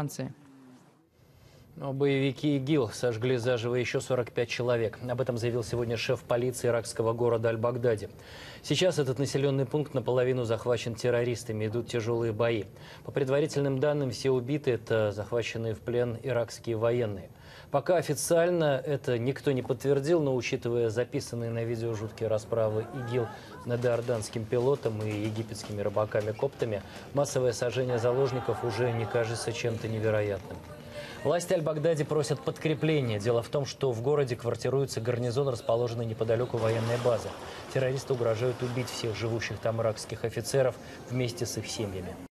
Франции. Боевики ИГИЛ сожгли заживо еще 45 человек. Об этом заявил сегодня шеф полиции иракского города Аль-Багдади. Сейчас этот населенный пункт наполовину захвачен террористами, идут тяжелые бои. По предварительным данным, все убитые – это захваченные в плен иракские военные. Пока официально это никто не подтвердил, но учитывая записанные на видео жуткие расправы ИГИЛ над иорданским пилотом и египетскими рыбаками-коптами, массовое сожжение заложников уже не кажется чем-то невероятным. Власти Аль-Багдади просят подкрепления. Дело в том, что в городе квартируется гарнизон, расположенный неподалеку военной базы. Террористы угрожают убить всех живущих там иракских офицеров вместе с их семьями.